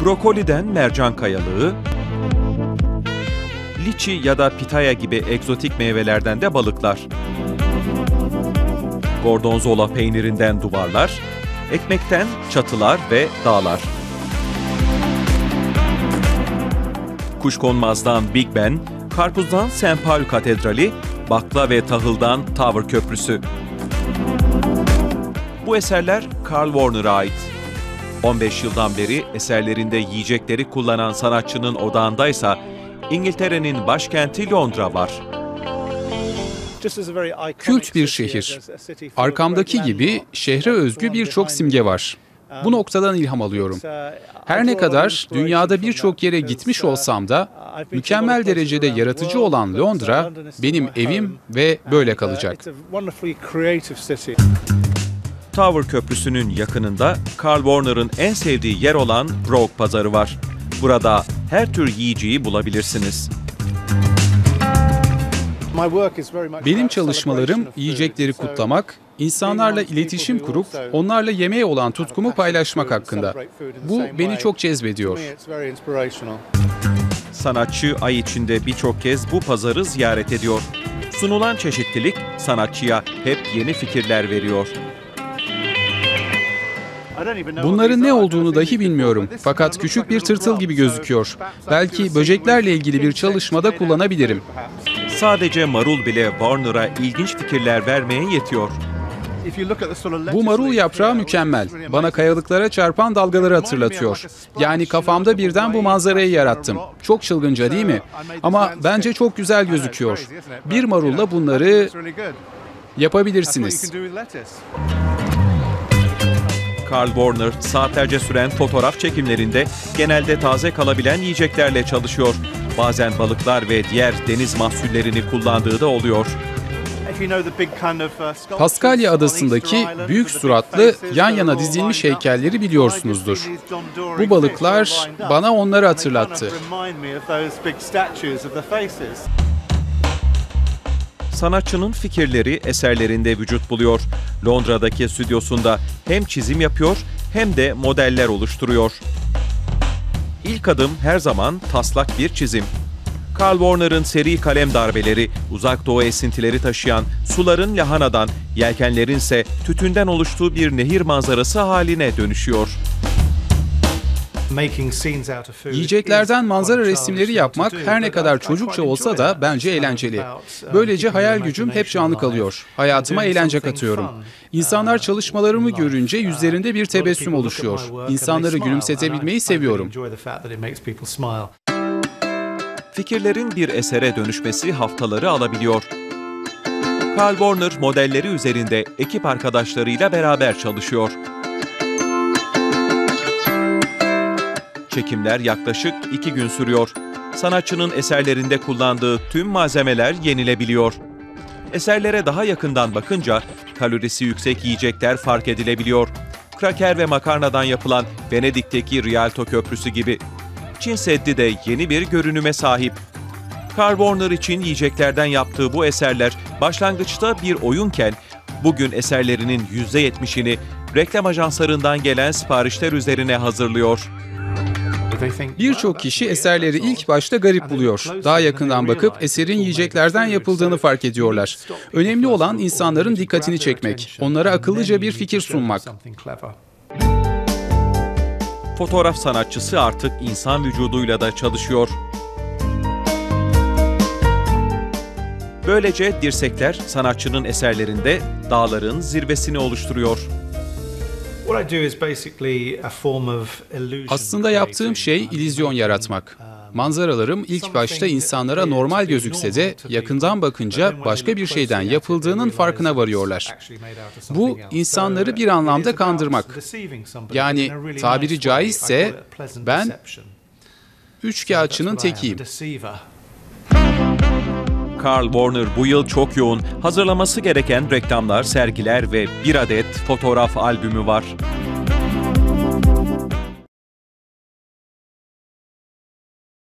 Brokoliden mercan kayalığı, liçi ya da pitaya gibi egzotik meyvelerden de balıklar. Gorgonzola peynirinden duvarlar, ekmekten çatılar ve dağlar. Kuşkonmaz'dan Big Ben, karpuzdan St. Paul Katedrali, bakla ve tahıldan Tower Köprüsü. Bu eserler Karl Warner'a ait. 15 yıldan beri eserlerinde yiyecekleri kullanan sanatçının odağındaysa İngiltere'nin başkenti Londra var. Kült bir şehir. Arkamdaki gibi şehre özgü birçok simge var. Bu noktadan ilham alıyorum. Her ne kadar dünyada birçok yere gitmiş olsam da mükemmel derecede yaratıcı olan Londra benim evim ve böyle kalacak. Tower Köprüsü'nün yakınında Karl Warner'ın en sevdiği yer olan Brogue Pazarı var. Burada her tür yiyeceği bulabilirsiniz. Benim çalışmalarım yiyecekleri kutlamak, insanlarla iletişim kurup onlarla yemeğe olan tutkumu paylaşmak hakkında. Bu beni çok cezbediyor. Sanatçı ay içinde birçok kez bu pazarı ziyaret ediyor. Sunulan çeşitlilik sanatçıya hep yeni fikirler veriyor. Bunların ne olduğunu dahi bilmiyorum. Fakat küçük bir tırtıl gibi gözüküyor. Belki böceklerle ilgili bir çalışmada kullanabilirim. Sadece marul bile Warner'a ilginç fikirler vermeye yetiyor. Bu marul yaprağı mükemmel. Bana kayalıklara çarpan dalgaları hatırlatıyor. Yani kafamda birden bu manzarayı yarattım. Çok çılgınca değil mi? Ama bence çok güzel gözüküyor. Bir marulla bunları yapabilirsiniz. Karl Warner saatlerce süren fotoğraf çekimlerinde genelde taze kalabilen yiyeceklerle çalışıyor. Bazen balıklar ve diğer deniz mahsullerini kullandığı da oluyor. Paskalya adasındaki büyük suratlı yan yana dizilmiş heykelleri biliyorsunuzdur. Bu balıklar bana onları hatırlattı. Sanatçının fikirleri eserlerinde vücut buluyor. Londra'daki stüdyosunda hem çizim yapıyor hem de modeller oluşturuyor. İlk adım her zaman taslak bir çizim. Karl Warner'ın seri kalem darbeleri, uzak doğu esintileri taşıyan suların lahanadan, yelkenlerin ise tütünden oluştuğu bir nehir manzarası haline dönüşüyor. Yiyeceklerden manzara resimleri yapmak her ne kadar çocukça olsa da bence eğlenceli. Böylece hayal gücüm hep canlı kalıyor. Hayatıma eğlence katıyorum. İnsanlar çalışmalarımı görünce yüzlerinde bir tebessüm oluşuyor. İnsanları gülümsetebilmeyi seviyorum. Fikirlerin bir esere dönüşmesi haftaları alabiliyor. Karl Warner modelleri üzerinde ekip arkadaşlarıyla beraber çalışıyor. Çekimler yaklaşık 2 gün sürüyor. Sanatçının eserlerinde kullandığı tüm malzemeler yenilebiliyor. Eserlere daha yakından bakınca kalorisi yüksek yiyecekler fark edilebiliyor. Kraker ve makarnadan yapılan Venedik'teki Rialto Köprüsü gibi. Çin Seddi de yeni bir görünüme sahip. Karl Warner için yiyeceklerden yaptığı bu eserler başlangıçta bir oyunken bugün eserlerinin %70'ini reklam ajanslarından gelen siparişler üzerine hazırlıyor. Birçok kişi eserleri ilk başta garip buluyor. Daha yakından bakıp eserin yiyeceklerden yapıldığını fark ediyorlar. Önemli olan insanların dikkatini çekmek, onlara akıllıca bir fikir sunmak. Fotoğraf sanatçısı artık insan vücuduyla da çalışıyor. Böylece dirsekler sanatçının eserlerinde dağların zirvesini oluşturuyor. Aslında yaptığım şey illüzyon yaratmak. Manzaralarım ilk başta insanlara normal gözükse de yakından bakınca başka bir şeyden yapıldığının farkına varıyorlar. Bu insanları bir anlamda kandırmak. Yani tabiri caizse ben üçkağıtçının tekiyim. Karl Warner bu yıl çok yoğun, hazırlaması gereken reklamlar, sergiler ve bir adet fotoğraf albümü var.